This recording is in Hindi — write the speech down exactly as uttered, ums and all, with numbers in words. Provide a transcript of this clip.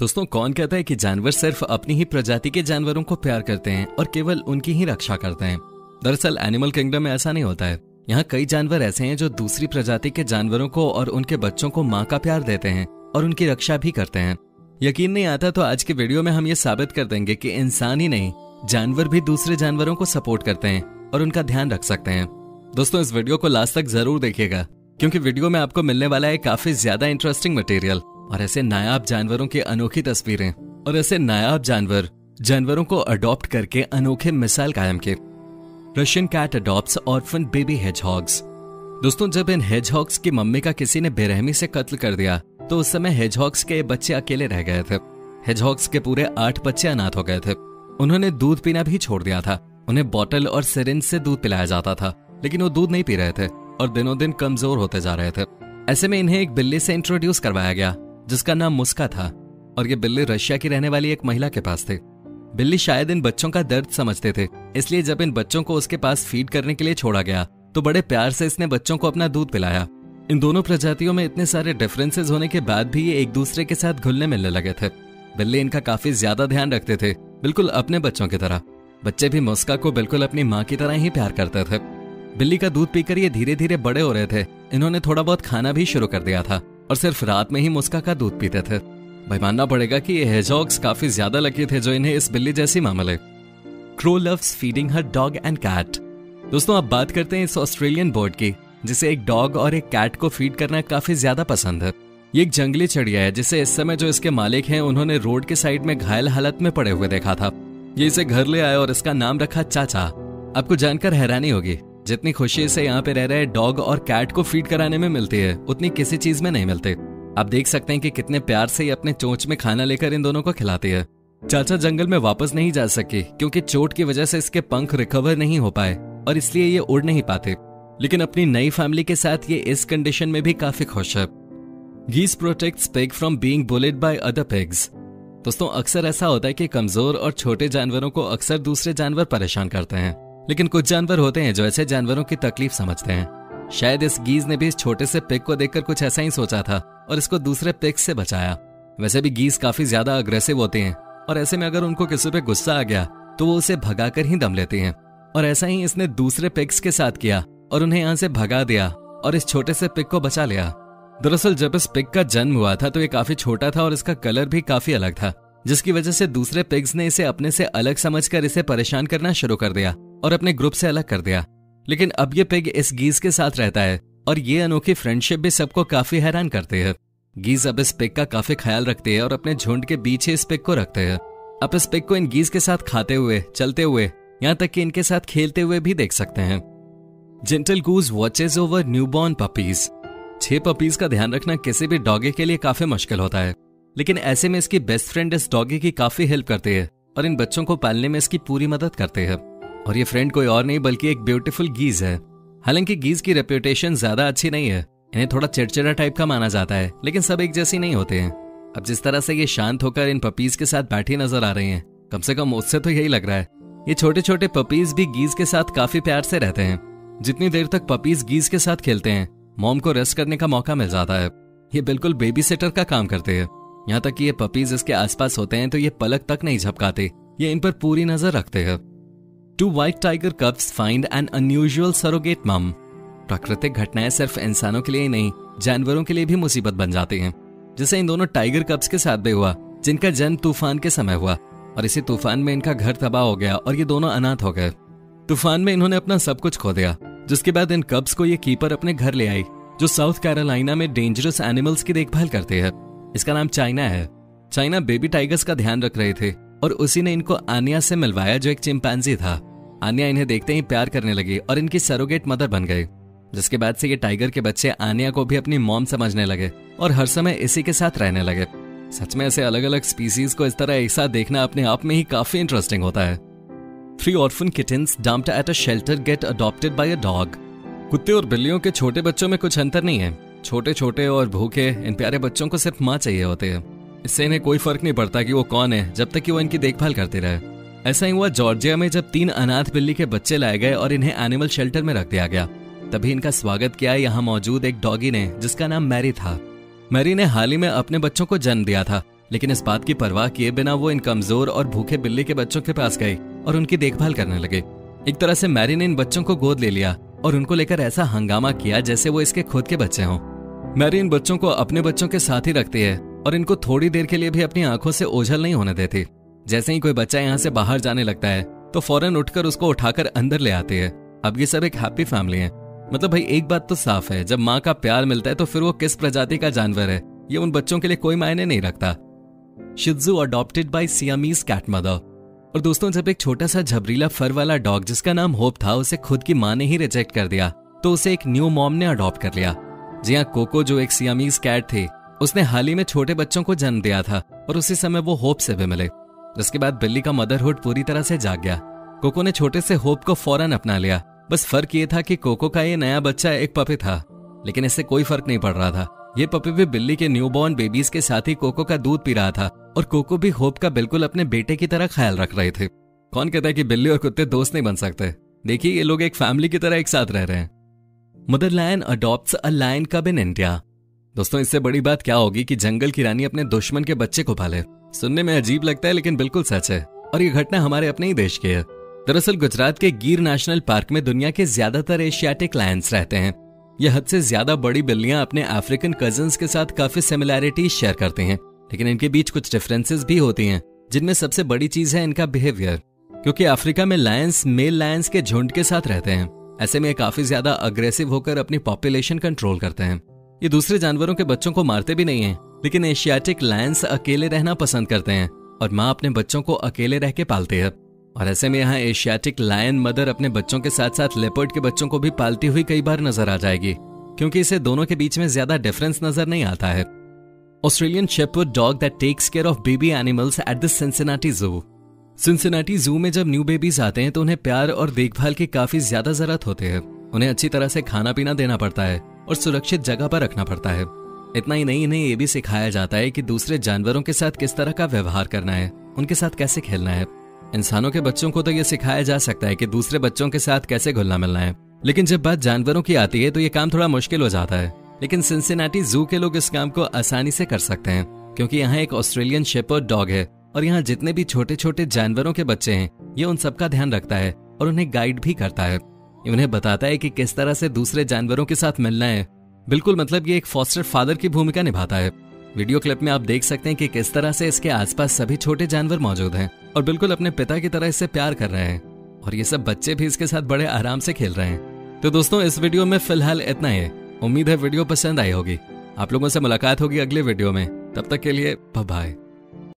दोस्तों, कौन कहता है कि जानवर सिर्फ अपनी ही प्रजाति के जानवरों को प्यार करते हैं और केवल उनकी ही रक्षा करते हैं। दरअसल एनिमल किंगडम में ऐसा नहीं होता है। यहाँ कई जानवर ऐसे हैं जो दूसरी प्रजाति के जानवरों को और उनके बच्चों को माँ का प्यार देते हैं और उनकी रक्षा भी करते हैं। यकीन नहीं आता तो आज के वीडियो में हम ये साबित कर देंगे कि इंसान ही नहीं, जानवर भी दूसरे जानवरों को सपोर्ट करते हैं और उनका ध्यान रख सकते हैं। दोस्तों, इस वीडियो को लास्ट तक जरूर देखिएगा क्योंकि वीडियो में आपको मिलने वाला है काफी ज्यादा इंटरेस्टिंग मटेरियल और ऐसे नायाब जानवरों की अनोखी तस्वीरें और ऐसे नायाब जानवर जानवरों को अडॉप्ट करके अनोखे मिसाल कायम किए। Russian cat adopts orphan baby hedgehogs. दोस्तों, जब इन हेजहॉग्स की मम्मी का किसी ने बेरहमी से कत्ल कर दिया तो उस समय हेजहॉग्स के बच्चे अकेले रह गए थे। हेजहॉग्स के पूरे आठ बच्चे अनाथ हो गए थे। उन्होंने दूध पीना भी छोड़ दिया था। उन्हें बॉटल और सिरिंज से दूध पिलाया जाता था, लेकिन वो दूध नहीं पी रहे थे और दिनों दिन कमजोर होते जा रहे थे। ऐसे में इन्हें एक बिल्ली से इंट्रोड्यूस करवाया गया जिसका नाम मुस्का था और ये बिल्ली रशिया की रहने वाली एक महिला के पास थी। बिल्ली शायद इन बच्चों का दर्द समझते थे, इसलिए जब इन बच्चों को उसके पास फीड करने के लिए छोड़ा गया तो बड़े प्यार से इसने बच्चों को अपना दूध पिलाया। इन दोनों प्रजातियों में इतने सारे डिफरेंसेस होने के बाद भी ये एक दूसरे के साथ घुलने मिलने लगे थे। बिल्ली इनका काफी ज्यादा ध्यान रखते थे, बिल्कुल अपने बच्चों की तरह। बच्चे भी मुस्का को बिल्कुल अपनी माँ की तरह ही प्यार करते थे। बिल्ली का दूध पीकर ये धीरे धीरे बड़े हो रहे थे। इन्होंने थोड़ा बहुत खाना भी शुरू कर दिया था और सिर्फ रात में ही मुस्का का दूध पीते थे। भाई मानना पड़ेगा कि ये हेजहॉग्स काफी ज्यादा लकी थे जो इन्हें इस बिल्ली जैसी माँ मिले। Crow loves feeding her dog and cat. दोस्तों, अब बात करते हैं इस ऑस्ट्रेलियन बर्ड की जिसे एक डॉग और एक कैट को फीड करना काफी ज्यादा पसंद है। ये एक जंगली चिड़िया है जिसे इस समय जो इसके मालिक हैं उन्होंने रोड के साइड में घायल हालत में पड़े हुए देखा था। ये इसे घर ले आए और इसका नाम रखा चाचा। आपको जानकर हैरानी होगी, जितनी खुशी से यहाँ पे रह रहे डॉग और कैट को फीड कराने में मिलती है उतनी किसी चीज में नहीं मिलती। आप देख सकते हैं कि कितने प्यार से ये अपने चोंच में खाना लेकर इन दोनों को खिलाती है। चाचा जंगल में वापस नहीं जा सकी क्योंकि चोट की वजह से इसके पंख रिकवर नहीं हो पाए और इसलिए ये उड़ नहीं पाते, लेकिन अपनी नई फैमिली के साथ ये इस कंडीशन में भी काफी खुश है। Geese protects pig from being bullied by other pigs. दोस्तों, अक्सर ऐसा होता है कि कमजोर और छोटे जानवरों को अक्सर दूसरे जानवर परेशान करते हैं, लेकिन कुछ जानवर होते हैं जो ऐसे जानवरों की तकलीफ समझते हैं। शायद इस गीज ने भी इस छोटे से पिग को देखकर कुछ ऐसा ही सोचा था और इसको दूसरे पिग से बचाया। वैसे भी गीज काफी ज्यादा अग्रेसिव होते हैं और ऐसे में अगर उनको किसी पे गुस्सा आ गया तो वो उसे भगाकर ही दम लेती हैं। और ऐसा ही इसने दूसरे पिग्स के साथ किया और उन्हें यहाँ से भगा दिया और इस छोटे से पिग को बचा लिया। दरअसल जब इस पिग का जन्म हुआ था तो ये काफी छोटा था और इसका कलर भी काफी अलग था, जिसकी वजह से दूसरे पिग्स ने इसे अपने से अलग समझकर इसे परेशान करना शुरू कर दिया और अपने ग्रुप से अलग कर दिया। लेकिन अब ये पिग इस गीज के साथ रहता है और ये अनोखी फ्रेंडशिप भी सबको काफी हैरान करती है। गीज अब इस पिग का काफी ख्याल रखते हैं और अपने झुंड के पीछे इस पिग को रखते हैं। आप इस पिग को इन गीज के साथ खाते हुए, चलते हुए, यहाँ तक कि इनके साथ खेलते हुए भी देख सकते हैं। Gentle goose watches over newborn puppies. छह पपीज का ध्यान रखना किसी भी डॉगी के लिए काफी मुश्किल होता है, लेकिन ऐसे में इसकी बेस्ट फ्रेंड इस डॉगी की काफी हेल्प करती है और इन बच्चों को पालने में इसकी पूरी मदद करते हैं। और ये फ्रेंड कोई और नहीं बल्कि एक ब्यूटीफुल गीज है। हालांकि गीज की रेप्यूटेशन ज्यादा अच्छी नहीं है, इन्हें थोड़ा चिड़चिड़ा टाइप का माना जाता है, लेकिन सब एक जैसी नहीं होते हैं। अब जिस तरह से ये शांत होकर इन पपीज के साथ बैठी नजर आ रही हैं, कम से कम मुझसे तो यही लग रहा है। ये छोटे छोटे पपीज भी गीज के साथ काफी प्यार से रहते हैं। जितनी देर तक पपीज गीज के साथ खेलते हैं, मॉम को रेस्ट करने का मौका मिल जाता है। ये बिल्कुल बेबी सिटर का काम करते हैं। यहाँ तक कि ये पपीज इसके आसपास होते हैं तो ये पलक तक नहीं झपकाते, ये इन पर पूरी नजर रखते हैं। Two white tiger cubs find an unusual surrogate mum. प्राकृतिक घटनाएं सिर्फ इंसानों के लिए ही नहीं, जानवरों के लिए भी मुसीबत बन जाती हैं, जैसे इन दोनों टाइगर कब्स के साथ भी हुआ, जिनका जन्म तूफान के समय हुआ और इसी तूफान में इनका घर तबाह हो गया और ये दोनों अनाथ हो गए। तूफान में इन्होंने अपना सब कुछ खो दिया, जिसके बाद इन कब्स को ये कीपर अपने घर ले आई, जो साउथ कैरोलिना में डेंजरस एनिमल्स की देखभाल करते हैं। इसका नाम चाइना है। चाइना बेबी टाइगर्स का ध्यान रख रहे थे और उसी ने इनको आन्या से मिलवाया जो एक चिंपैंजी था। आन्या इन्हें देखते ही प्यार करने लगी और इनकी सरोगेट मदर बन गई, जिसके बाद से ये टाइगर के बच्चे आन्या को भी अपनी मॉम समझने लगे और हर समय इसी के साथ रहने लगे। सच में ऐसे अलग अलग स्पीसीज को इस तरह एक साथ देखना अपने आप में ही काफी इंटरेस्टिंग होता है। Three orphan kittens dumped at a shelter get adopted by a dog. कुत्ते और बिल्लियों के छोटे बच्चों में कुछ अंतर नहीं है। छोटे छोटे और भूखे इन प्यारे बच्चों को सिर्फ माँ चाहिए होते हैं। इससे इन्हें कोई फर्क नहीं पड़ता कि वो कौन है, जब तक कि वो इनकी देखभाल करते रहे। ऐसा ही हुआ जॉर्जिया में जब तीन अनाथ बिल्ली के बच्चे लाए गए और इन्हें एनिमल शेल्टर में रख दिया गया। तभी इनका स्वागत किया यहाँ मौजूद एक डॉगी ने, जिसका नाम मैरी था। मैरी ने हाल ही में अपने बच्चों को जन्म दिया था लेकिन इस बात की परवाह किए बिना वो इन कमजोर और भूखे बिल्ली के बच्चों के पास गई और उनकी देखभाल करने लगे। एक तरह से मैरी ने इन बच्चों को गोद ले लिया और उनको लेकर ऐसा हंगामा किया जैसे वो इसके खुद के बच्चे हों। मैरी इन बच्चों को अपने बच्चों के साथ ही रखती है और इनको थोड़ी देर के लिए भी अपनी आंखों से ओझल नहीं होने देती। जैसे ही कोई बच्चा यहाँ से बाहर जाने लगता है तो फौरन उठकर उसको उठाकर अंदर ले आती है। अब ये सब एक हैप्पी फैमिली है। मतलब भाई एक बात तो साफ है, जब माँ का प्यार मिलता है तो फिर वो किस प्रजाति का जानवर है ये उन बच्चों के लिए कोई मायने नहीं रखता। शिज़ू adopted by Siamese cat mother. और दोस्तों, जब एक छोटा सा झबरीला फर वाला डॉग जिसका नाम होप था उसे खुद की माँ ने ही रिजेक्ट कर दिया तो उसे एक न्यू मॉम ने अडॉप्ट कर लिया। जी हाँ, कोको जो एक सियामीज कैट थी उसने हाल ही में छोटे बच्चों को जन्म दिया था और उसी समय वो होप से भी मिले, जिसके बाद बिल्ली का मदरहुड पूरी तरह से जाग गया। कोको ने छोटे से होप को फौरन अपना लिया। बस फर्क ये था कि कोको का ये नया बच्चा एक पपी था, लेकिन इससे कोई फर्क नहीं पड़ रहा था। ये पपी भी बिल्ली के न्यूबॉर्न बेबीज के साथ ही कोको का दूध पी रहा था और कोको भी होप का बिल्कुल अपने बेटे की तरह ख्याल रख रहे थे। कौन कहता है कि बिल्ली और कुत्ते दोस्त नहीं बन सकते? देखिए, ये लोग एक फैमिली की तरह एक साथ रह रहे हैं। Mother lion adopts a lion cub in India. दोस्तों, इससे बड़ी बात क्या होगी कि जंगल की रानी अपने दुश्मन के बच्चे को पाले। सुनने में अजीब लगता है लेकिन बिल्कुल सच है और ये घटना हमारे अपने ही देश की है। दरअसल गुजरात के गिर नेशनल पार्क में दुनिया के ज्यादातर एशियाटिक लायंस रहते हैं। ये हद से ज्यादा बड़ी बिल्लियां अपने अफ्रीकन कजिन्स के साथ काफी सिमिलैरिटीज शेयर करती हैं, लेकिन इनके बीच कुछ डिफरेंसेस भी होती हैं, जिनमें सबसे बड़ी चीज है इनका बिहेवियर। क्योंकि अफ्रीका में लायंस मेल लायंस के झुंड के साथ रहते हैं, ऐसे में काफी ज्यादा अग्रेसिव होकर अपनी पॉपुलेशन कंट्रोल करते हैं। ये दूसरे जानवरों के बच्चों को मारते भी नहीं है, लेकिन एशियाटिक लायंस अकेले रहना पसंद करते हैं और माँ अपने बच्चों को अकेले रह के पालती है। और ऐसे में यहाँ एशियाटिक लायन मदर अपने बच्चों के साथ साथ लेपर्ड के बच्चों को भी पालती हुई कई बार नजर आ जाएगी, क्योंकि इसे दोनों के बीच में ज्यादा डिफरेंस नजर नहीं आता है। Australian shepherd dog that takes care of baby animals at the Cincinnati zoo. Cincinnati zoo में जब न्यू बेबीज आते हैं तो उन्हें प्यार और देखभाल की काफी ज्यादा जरूरत होती है। उन्हें अच्छी तरह से खाना पीना देना पड़ता है और सुरक्षित जगह पर रखना पड़ता है। इतना ही नहीं, इन्हें ये भी सिखाया जाता है कि दूसरे जानवरों के साथ किस तरह का व्यवहार करना है, उनके साथ कैसे खेलना है। इंसानों के बच्चों को तो ये सिखाया जा सकता है कि दूसरे बच्चों के साथ कैसे घुलना मिलना है, लेकिन जब बात जानवरों की आती है तो ये काम थोड़ा मुश्किल हो जाता है। लेकिन सिंसिनाटी जू के लोग इस काम को आसानी से कर सकते हैं, क्योंकि यहाँ एक ऑस्ट्रेलियन शेपर्ड डॉग है और यहाँ जितने भी छोटे छोटे जानवरों के बच्चे हैं ये उन सबका ध्यान रखता है और उन्हें गाइड भी करता है। उन्हें बताता है कि किस तरह से दूसरे जानवरों के साथ मिलना है। बिल्कुल, मतलब ये एक फॉस्टर फादर की भूमिका निभाता है। वीडियो क्लिप में आप देख सकते हैं कि किस तरह से इसके आसपास सभी छोटे जानवर मौजूद हैं और बिल्कुल अपने पिता की तरह इससे प्यार कर रहे हैं, और ये सब बच्चे भी इसके साथ बड़े आराम से खेल रहे हैं। तो दोस्तों, इस वीडियो में फिलहाल इतना ही। उम्मीद है वीडियो पसंद आई होगी। आप लोगों से मुलाकात होगी अगले वीडियो में। तब तक के लिए बाय बाय।